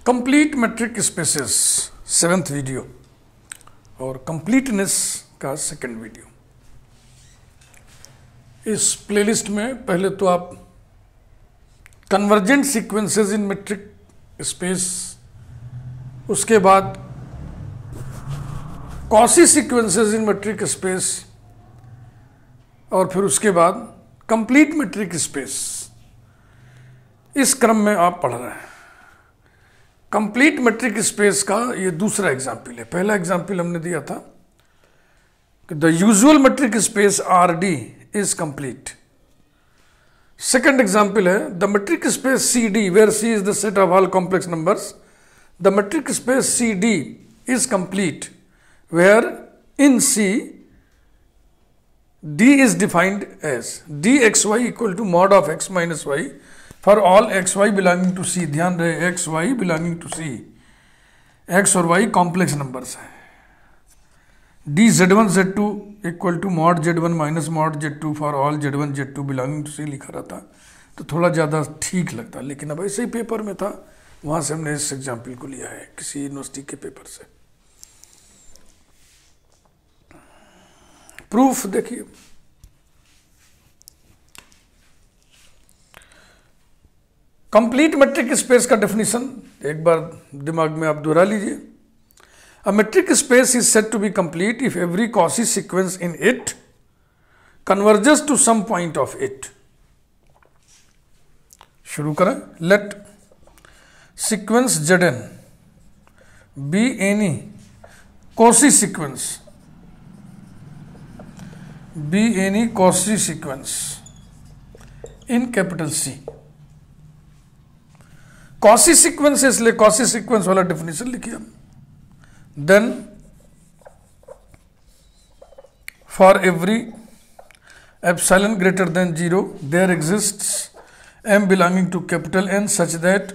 Complete metric spaces 7th video और completeness का 2nd video. इस प्लेलिस्ट में पहले तो आप convergent sequences in metric space, उसके बाद Cauchy sequences in metric space और फिर उसके बाद कंप्लीट मेट्रिक स्पेस, इस क्रम में आप पढ़ रहे हैं। कंप्लीट मेट्रिक स्पेस का ये दूसरा एग्जाम्पल है। पहला एग्जाम्पल हमने दिया था कि the usual metric space R d is complete. Second example is the metric space C d where C is the set of all complex numbers. The metric space C d is complete where in C D is defined as dxy equal to mod of x minus y for all xy belonging to C। ध्यान रहे xy belonging to C, x और y complex numbers है। dz1 z2 equal to mod z1 minus mod z2 for all z1 z2 belonging to C लिखा रहता तो थोड़ा ज़्यादा ठीक लगता, लेकिन अब ऐसे ही पेपर में था, वहाँ से हमने इस एग्जाम्पल को लिया है किसी यूनिवर्सिटी के पेपर से। प्रूफ देखिए, कंप्लीट मेट्रिक स्पेस का डेफिनेशन एक बार दिमाग में आप दोहरा लीजिए। A metric space is said to be complete if every Cauchy sequence in it converges to some point of it. शुरू करें। Let sequence Zn be any Cauchy sequence be any Cauchy sequence in capital C। Cauchy sequence इसलिए Cauchy sequence वाला definition लिखिए। Then for every epsilon greater than 0 there exists m belonging to capital N such that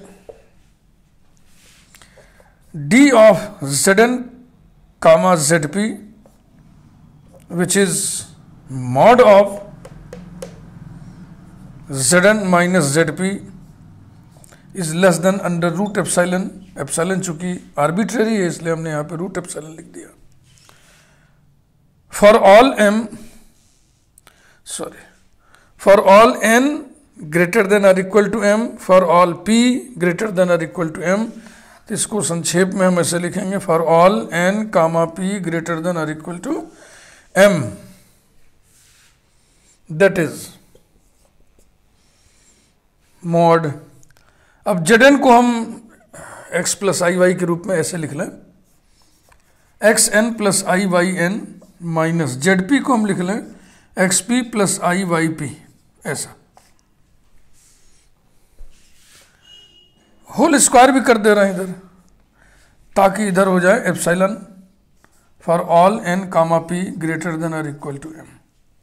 d of Zn comma Zp which is mod of Zn minus Zp is less than under root epsilon। Epsilon चूंकि arbitrary है इसलिए हमने यहां पे root epsilon लिख दिया। For all n greater than or equal to m, for all p greater than or equal to m। तो इसको संक्षेप में हम ऐसे लिखेंगे for all n comma p greater than or equal to m, that is mod। अब Zn को हम x प्लस आई वाई के रूप में ऐसे लिख लें, xn plus i y n minus Zp को हम लिख लें xp plus i y p, ऐसा। होल स्क्वायर भी कर दे रहे हैं इधर ताकि इधर हो जाए epsilon for all n comma p greater than or equal to m।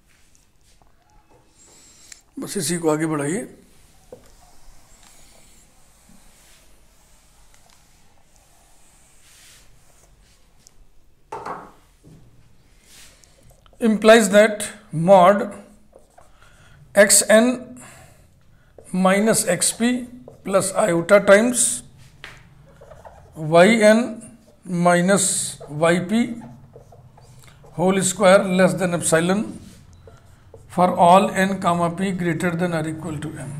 बस इसी को आगे बढ़ाइए। implies that mod xn minus xp plus iota times yn minus yp whole square less than epsilon for all n comma p greater than or equal to m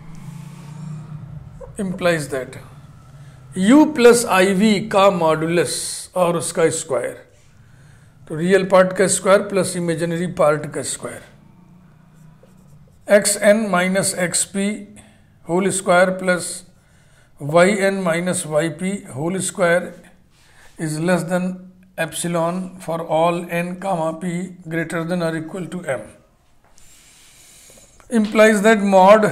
implies that u plus iv का modulus और उसका square, तो real part का square plus imaginary part का square, xn minus xp whole square plus yn minus yp whole square is less than epsilon for all n comma p greater than और equal to m। implies that mod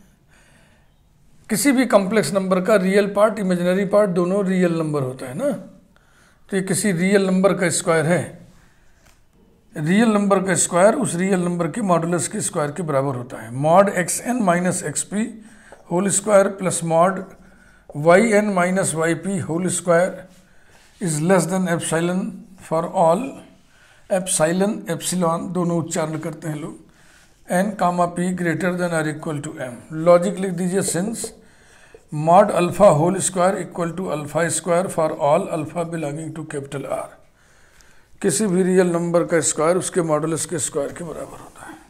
किसी भी complex number का real part imaginary part दोनों real number होता है ना, तो ये किसी रियल नंबर का स्क्वायर है। रियल नंबर का स्क्वायर उस रियल नंबर के मॉडुलस के स्क्वायर के बराबर होता है। Mod xn minus xp whole square plus mod yn minus yp whole square is less than epsilon for all epsilon epsilon दोनों उच्चारण करते हैं लोग n comma p greater than or equal to m। Logic लिख दीजिए since mod alpha whole square equal to alpha square for all alpha belonging to capital R. किसी भी real number का स्क्वायर उसके मॉडुलस के स्क्वायर के बराबर होता है।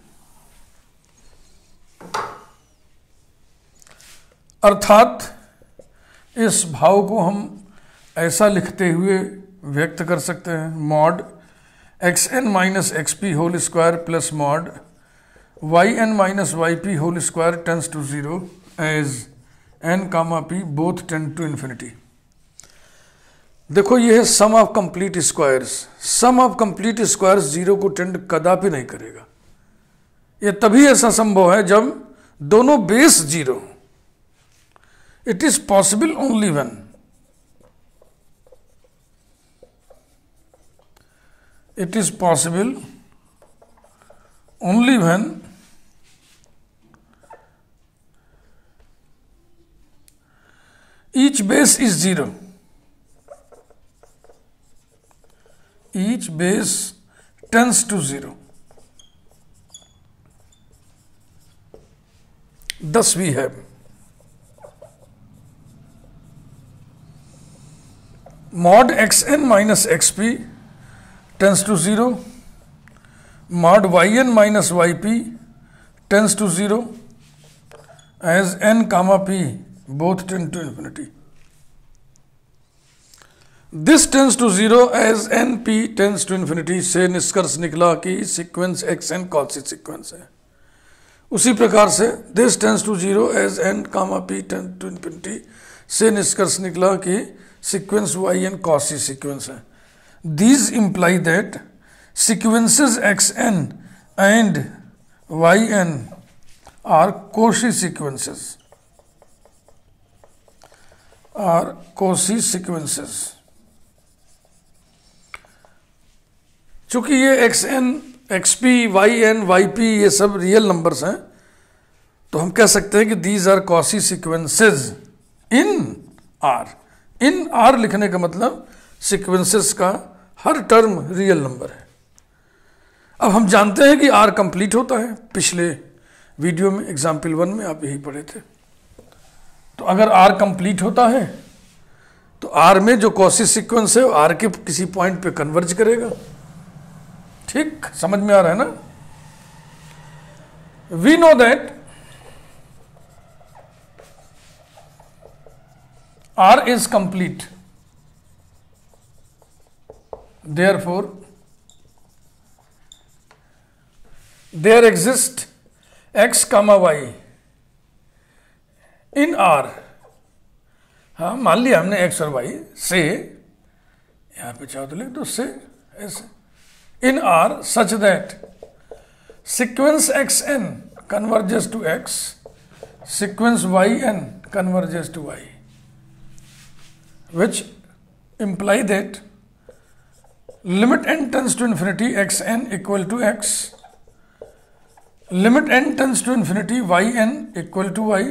अर्थात इस भाव को हम ऐसा लिखते हुए व्यक्त कर सकते हैं, mod x n minus x p whole square plus mod y n minus y p whole square tends to zero as n comma p both tend to infinity. देखो ये है sum of complete squares. Sum of complete squares zero को tend कदापि नहीं करेगा। ये तभी ऐसा संभव है जब दोनों बेस zero. It is possible only when it is possible only when each base is zero. Each base tends to zero. Thus we have mod xn minus xp tends to 0, mod yn minus yp tends to 0 as n comma p both tend to infinity. This tends to 0 as n p tends to infinity से निष्कर्ष निकला कि sequence xn कौन-सी sequence है। उसी प्रकार से this tends to 0 as n comma p tends to infinity से निष्कर्ष निकला कि सीक्वेंस yn कौन-सी सीक्वेंस है। These imply that sequences xn and yn are Cauchy sequences. चूंकि ये xn, xp, yn, yp ये सब रियल नंबर्स हैं, तो हम कह सकते हैं कि these are Cauchy sequences in R. in R लिखने का मतलब सीक्वेंसेस का हर टर्म रियल नंबर है। अब हम जानते हैं कि आर कंप्लीट होता है। पिछले वीडियो में एग्जाम्पल 1 में आप यही पढ़े थे। तो अगर आर कंप्लीट होता है तो आर में जो कॉसी सीक्वेंस है वो आर के किसी पॉइंट पे कन्वर्ज करेगा। ठीक समझ में आ रहा है ना? We know that R is complete, therefore there exists x comma y in R। हाँ मान लिया हमने x और y से, यहाँ पे चाहो तो लिख दो से ऐसे, in R such that sequence xn converges to x, sequence yn converges to y, which imply that limit n tends to infinity xn equal to x, limit n tends to infinity yn equal to y.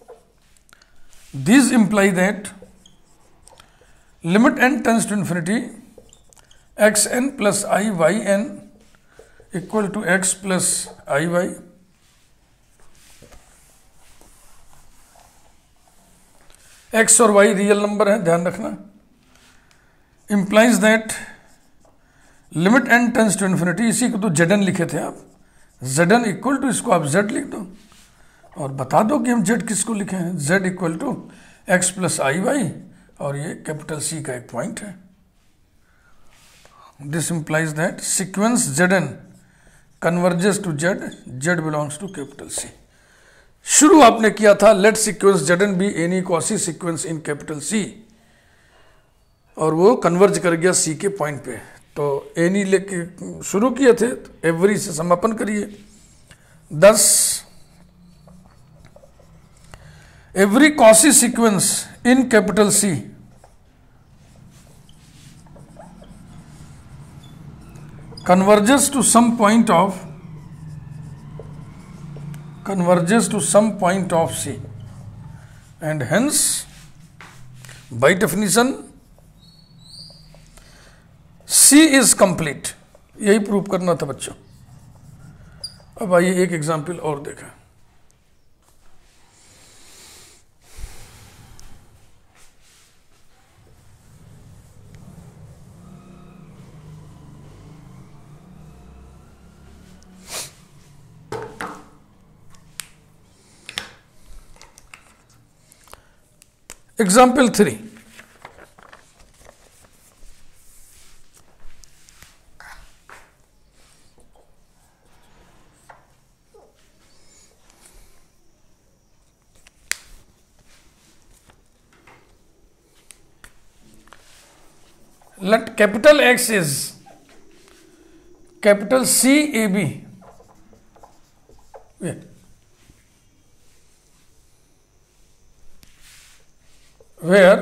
These imply that limit n tends to infinity xn plus yn equal to x plus iy. x और y real number है, ध्यान रखना। implies that limit n tends to infinity, इसी को तो zn लिखे थे आप, zn इक्वल टू, इसको आप z लिख दो और बता दो कि हम z किसको लिखे हैं, z equal to x plus i y, और ये कैपिटल C का एक पॉइंट है। This implies that sequence zn converges to z belongs to capital C। शुरू आपने किया था let sequence zn be any Cauchy sequence in capital C, और वो कन्वर्ज कर गया C के पॉइंट पे। तो एनी लेके शुरू किए थे, तो एवरी से समापन करिए। 10 every Cauchy sequence in capital C converges to some point of C, and hence by definition C is complete। यही प्रूव करना था बच्चों। अब आइए एक एग्जाम्पल और देखा। Example 3, let capital X is capital CAB, where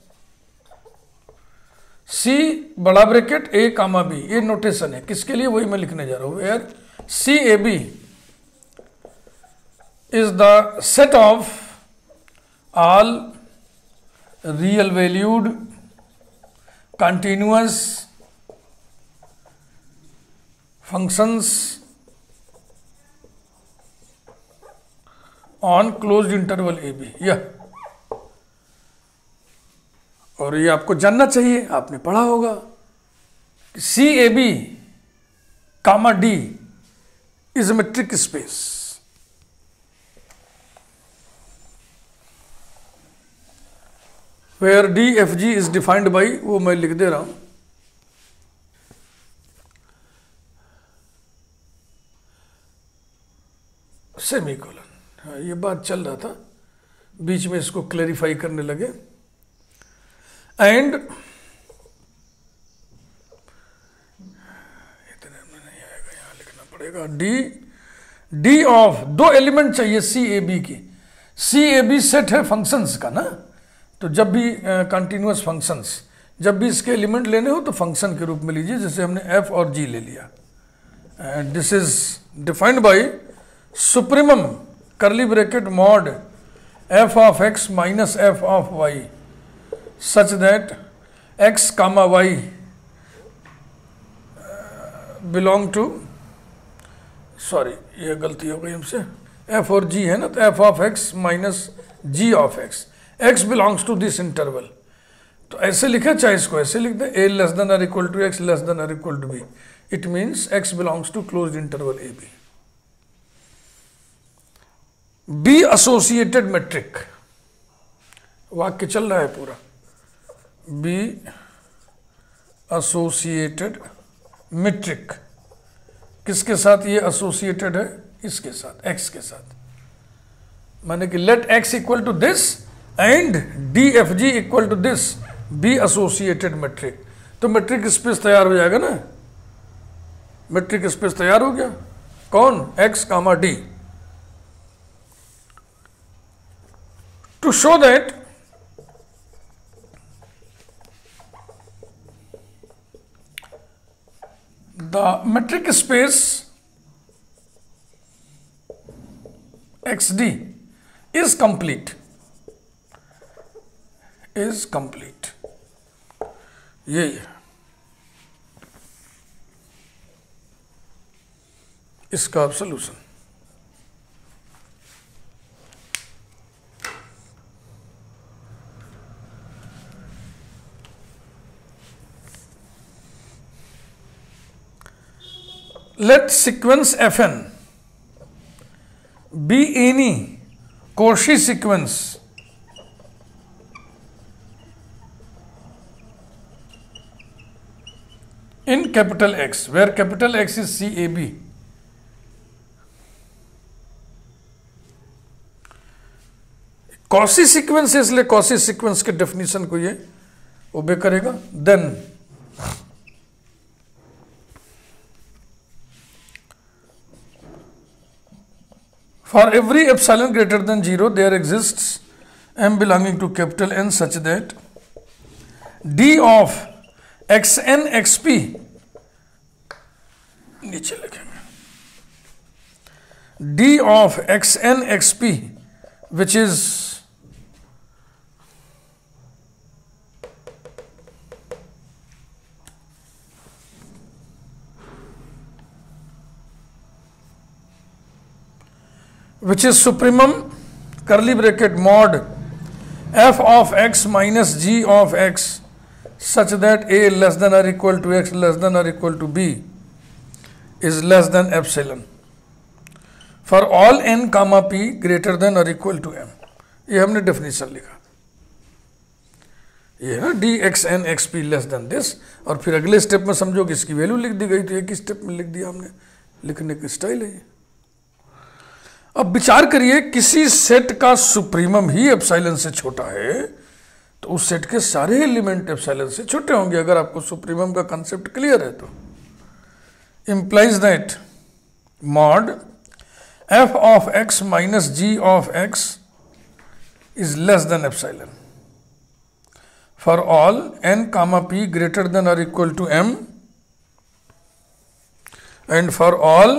C बड़ा ब्रैकेट A कामा B, ये नोटेशन है किसके लिए, वही मैं लिखने जा रहा हूं। where CAB is the set of all real valued continuous functions on closed interval AB, यह, और ये आपको जानना चाहिए, आपने पढ़ा होगा कि CAB comma D is a metric space। where DFG is defined by, वो मैं लिख दे रहा हूं, सेमीकोलन। ये बात चल रहा था, बीच में इसको क्लैरिफाई करने लगे। एंड इतने में नहीं आएगा, यहां लिखना पड़ेगा डी ऑफ, दो एलिमेंट चाहिए CAB की। CAB सेट है फंक्शंस का ना, तो जब भी कंटिन्यूअस फंक्शंस, जब भी इसके एलिमेंट लेने हो तो फंक्शन के रूप में लीजिए, जैसे हमने F और G ले लिया। And this is defined by supremum curly bracket mod F of X minus F of Y such that X comma Y belong to, sorry ये गलती हो गई हमसे, F और G है ना, तो F of X minus G of X, X belongs to this interval. तो ऐसे लिखे, चाहे इसको ऐसे लिख दे, A लेस देन और equal to X less than और equal to B, it means X belongs to closed interval AB। B associated metric, वाक्य चल रहा है पूरा, B एसोसिएटेड मेट्रिक, किसके साथ ये एसोसिएटेड है, इसके साथ, X के साथ, माने कि let X equal to this and DFG equal to this, be associated metric. तो मेट्रिक स्पेस तैयार हो जाएगा ना, मेट्रिक स्पेस तैयार हो गया, कौन, X comma D। To show that the metric space XD is complete, यही है इसका solution. Let sequence Fn be any Cauchy sequence in capital X, where capital X is CAB. Cauchy sequence है, इसलिए Cauchy sequence के definition को ये obey करेगा। Then for every epsilon greater than 0 there exists M belonging to capital N such that D of xn xp, नीचे लिखेंगे, D of xn xp which is supremum curly bracket mod f of x minus g of x such that a less than or equal to x less than or equal to b is less than epsilon for all n comma p greater than or equal to m। ये हमने definition लिखा। ये है ना d x n x p less than this, और फिर अगले step में समझो कि इसकी वैल्यू लिख दी गई, तो एक ही स्टेप में लिख दिया हमने, लिखने की स्टाइल है ये। अब विचार करिए, किसी सेट का सुप्रीमम ही एप्सिलॉन से छोटा है तो उस सेट के सारे एलिमेंट एप्सिलॉन से छोटे होंगे, अगर आपको सुप्रीमम का कंसेप्ट क्लियर है तो। implies that mod f of x minus g of x is less than epsilon for all n comma p greater than or equal to m and for all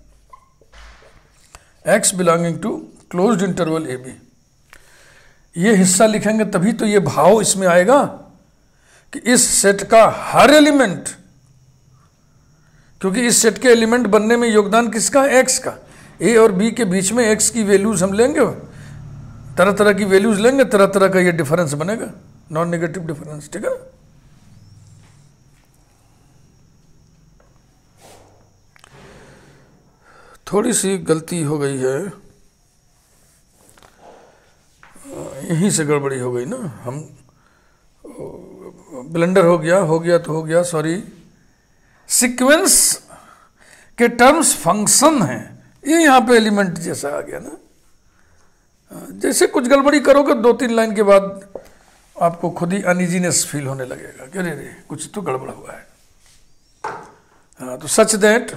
x belonging to closed interval a b। ये हिस्सा लिखेंगे तभी तो ये भाव इसमें आएगा कि इस सेट का हर एलिमेंट, क्योंकि इस सेट के एलिमेंट बनने में योगदान किसका, एक्स का। ए और बी के बीच में एक्स की वैल्यूज हम लेंगे, तरह तरह की वैल्यूज लेंगे, तरह तरह का ये डिफरेंस बनेगा, नॉन नेगेटिव डिफरेंस, ठीक है। थोड़ी सी गलती हो गई है, यहीं से गड़बड़ी हो गई ना, हम ब्लेंडर हो गया तो हो गया, सॉरी। सीक्वेंस के टर्म्स फंक्शन है, ये यहाँ पे एलिमेंट जैसा आ गया ना। जैसे कुछ गड़बड़ी करोगे 2-3 लाइन के बाद आपको खुद ही अनइजीनेस फील होने लगेगा कि अरे कुछ तो गड़बड़ हुआ है। हाँ, तो such that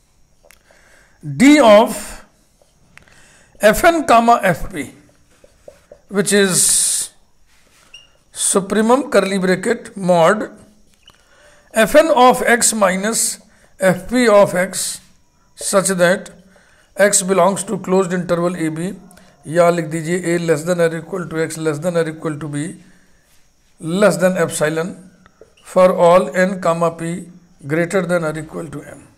d of f n comma f p which is supremum curly bracket mod fn of x minus fp of x such that x belongs to closed interval ab, या लिख दीजिए a less than or equal to x less than or equal to b less than epsilon for all n comma p greater than or equal to m।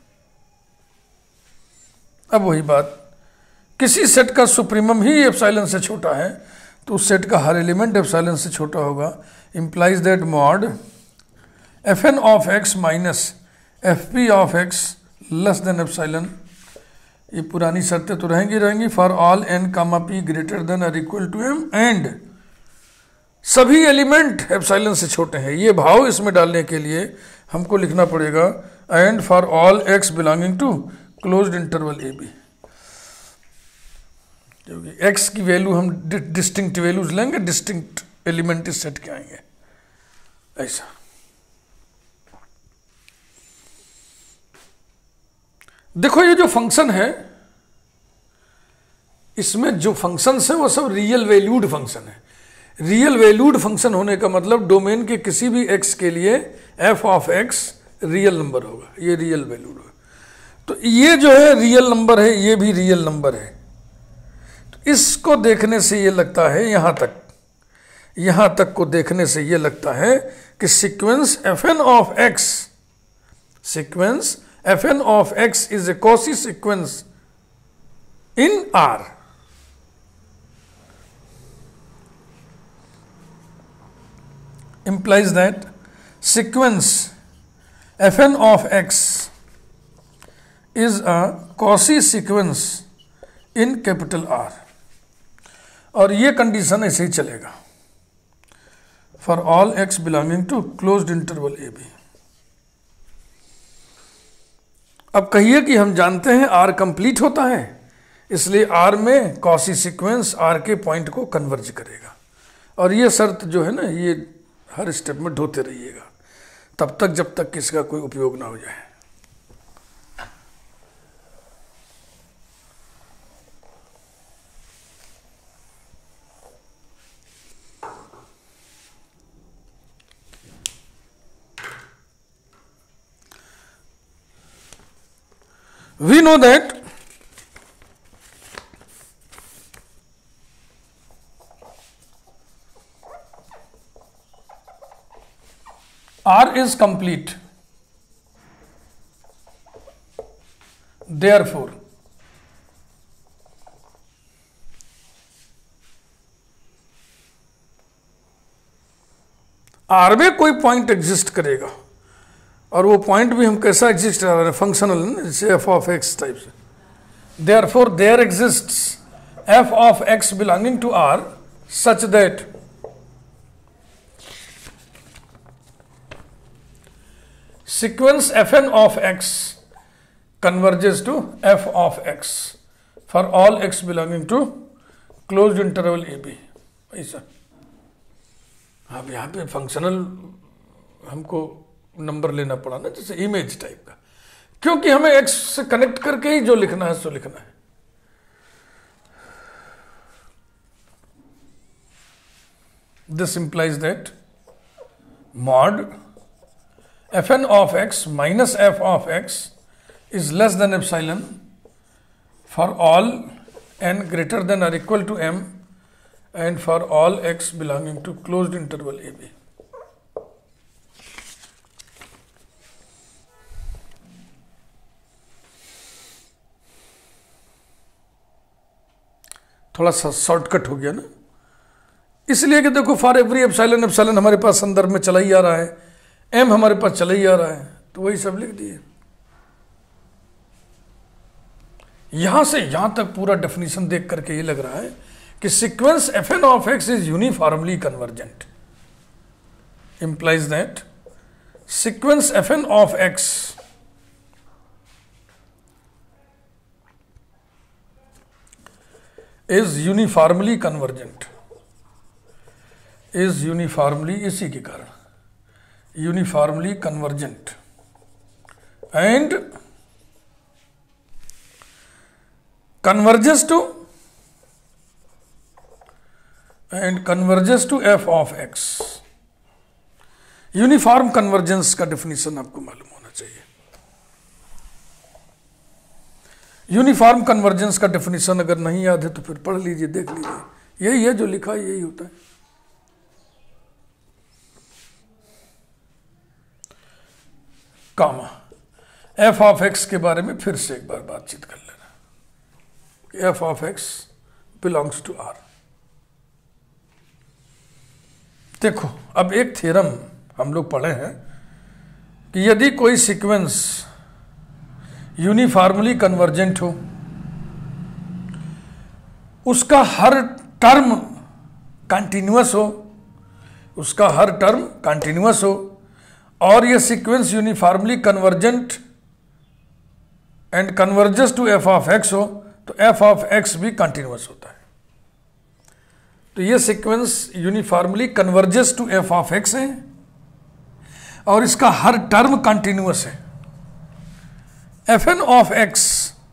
अब वही बात, किसी set का supremum ही epsilon से छोटा है तो उस सेट का हर एलिमेंट एप्सिलॉन से छोटा होगा। Implies that mod f n of x minus f p of x less than epsilon, ये पुरानी शर्तें तो रहेंगी for all n comma p greater than और इक्वल टू एम, एंड सभी एलिमेंट एप्सिलॉन से छोटे हैं। ये भाव इसमें डालने के लिए हमको लिखना पड़ेगा and for all x belonging to closed interval a b, क्योंकि x की वैल्यू हम डिस्टिंक्ट वैल्यूज लेंगे, डिस्टिंक्ट एलिमेंट इस सेट के आएंगे, ऐसा। देखो ये जो फंक्शन है, इसमें जो फंक्शंस है वो सब रियल वैल्यूड फंक्शन है। रियल वैल्यूड फंक्शन होने का मतलब डोमेन के किसी भी x के लिए f of x real number होगा, ये रियल वैल्यूड होगा। तो ये जो है रियल नंबर है, ये भी रियल नंबर है। इसको देखने से ये लगता है, यहां तक को देखने से ये लगता है कि sequence fn of x, sequence fn of x is a Cauchy sequence in R। implies that sequence fn of x is a Cauchy sequence in capital R, और ये कंडीशन ऐसे ही चलेगा for all x belonging to closed interval a b. अब कहिए कि हम जानते हैं आर कंप्लीट होता है, इसलिए आर में कॉसी सीक्वेंस आर के पॉइंट को कन्वर्ज करेगा, और ये शर्त जो है ना, ये हर स्टेप में ढोते रहिएगा तब तक जब तक किसका कोई उपयोग ना हो जाए। We know that R is complete. Therefore, R में कोई पॉइंट एग्जिस्ट करेगा, और वो पॉइंट भी हम कैसा एग्जिस्ट कर रहे हैं, फंक्शनल, जैसे एफ ऑफ एक्स टाइप से। Therefore there exists f of x belonging to R such that sequence fn of x converges to f of x for all x belonging to closed interval ab। ऐसा अब यहाँ पे functional हमको number लेना पड़ा ना, जैसे इमेज टाइप का, क्योंकि हमें x से कनेक्ट करके ही जो लिखना है सो लिखना है। This implies that mod fn of x minus f of x is less than epsilon for all n greater than or equal to m and for all x belonging to closed interval ab। थोड़ा सा shortcut हो गया ना, इसलिए कि देखो for every epsilon, epsilon हमारे पास संदर्भ में चला ही आ रहा है, एम हमारे पास चला ही आ रहा है, तो वही सब लिख दिए। यहां से यहां तक पूरा डेफिनेशन देख करके ये लग रहा है कि sequence fn of x is uniformly convergent, implies that sequence fn of x is uniformly convergent, is uniformly, इसी के कारण uniformly convergent and converges to f of x। Uniform convergence का डेफिनेशन आपको मालूम होना चाहिए। यूनिफॉर्म कन्वर्जेंस का definition अगर नहीं याद है तो फिर पढ़ लीजिए, देख लीजिए, यही है जो लिखा है, यही होता है। कामा f ऑफ x के बारे में फिर से एक बार बातचीत कर लेना। f of x belongs to R। देखो अब एक थ्योरम हम लोग पढ़े हैं कि यदि कोई सीक्वेंस यूनिफॉर्मली कन्वर्जेंट हो, उसका हर टर्म कंटिन्यूअस हो, उसका हर टर्म कंटिन्यूअस हो, और यह sequence uniformly convergent and converges to f of x हो, तो f ऑफ x भी कंटिन्यूअस होता है। तो ये sequence uniformly converges to f of x है और इसका हर टर्म कंटिन्यूअस है। fn of x,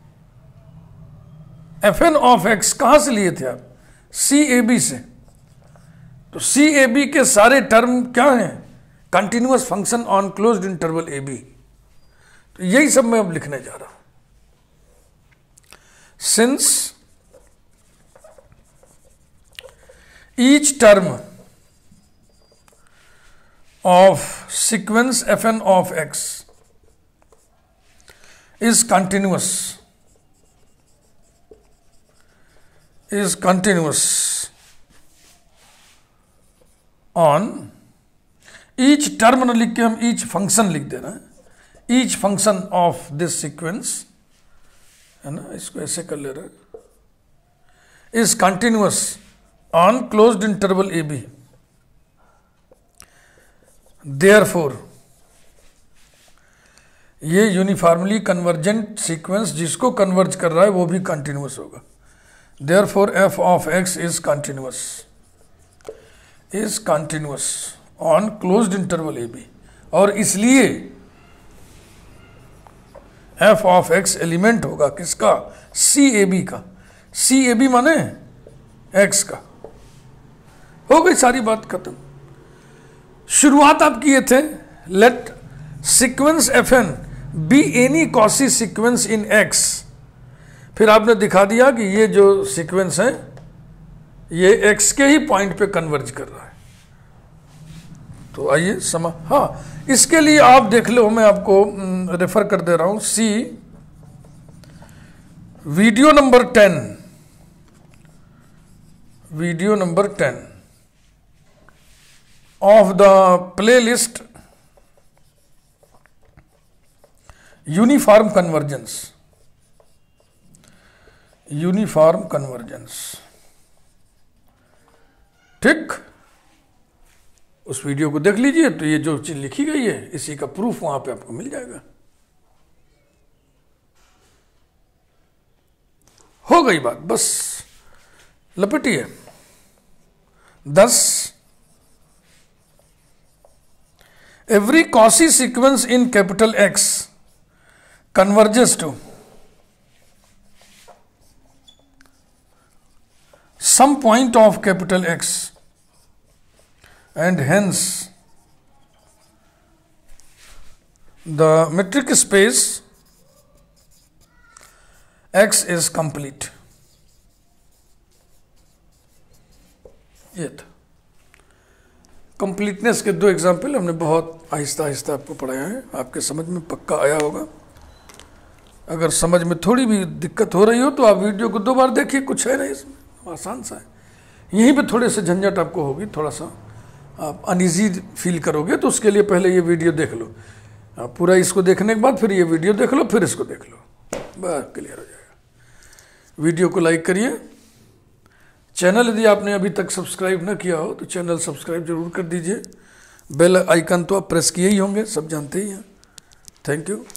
fn of x कहां से लिए थे आप? CAB से। तो CAB के सारे टर्म क्या हैं? Continuous function on closed interval AB। तो यही सब मैं अब लिखने जा रहा हूं। Since each term of sequence fn of x is continuous on each term न लिख के हम each function लिख दे रहे हैं, each function of this sequence है ना, इसको ऐसे कर ले रहे हैं, is continuous on closed interval AB। Therefore ये यूनिफॉर्मली कन्वर्जेंट सीक्वेंस जिसको कन्वर्ज कर रहा है वो भी कंटिन्यूअस होगा। Therefore f of x is continuous on closed interval AB, और इसलिए f ऑफ x एलिमेंट होगा किसका? CAB का। CAB माने x का। हो गई सारी बात खत्म। शुरुआत आप किए थे, let sequence fn be any Cauchy sequence in x। फिर आपने दिखा दिया कि ये जो सीक्वेंस है ये x के ही पॉइंट पे कन्वर्ज कर रहा है। तो आइए हाँ, इसके लिए आप देख लो, मैं आपको रेफर कर दे रहा हूं, see video number 10 of the playlist uniform convergence. ठीक, उस वीडियो को देख लीजिए, तो ये जो चीज़ लिखी गई है इसी का प्रूफ वहाँ पे आपको मिल जाएगा। हो गई बात, बस लपेटिए। 10 every Cauchy sequence in capital X converges to some point of capital X and hence the metric space X is complete। ये था कंप्लीटनेस के 2 एग्जाम्पल हमने बहुत आहिस्ता आहिस्ता आपको पढ़ाया है, आपके समझ में पक्का आया होगा। अगर समझ में थोड़ी भी दिक्कत हो रही हो तो आप वीडियो को 2 बार देखिए, कुछ है नहीं इसमें, आसान सा है। यहीं पे थोड़े से झंझट आपको होगी, थोड़ा सा आप अनईजी फील करोगे, तो उसके लिए पहले ये वीडियो देख लो। आप पूरा इसको देखने के बाद फिर ये वीडियो देख लो, फिर इसको देख लो, बस क्लियर हो जाएगा। वीडियो को लाइक करिए। चैनल यदि आपने अभी तक सब्सक्राइब ना किया हो तो चैनल सब्सक्राइब जरूर कर दीजिए। बेल आइकन तो आप प्रेस किए ही होंगे, सब जानते ही हैं। Thank you.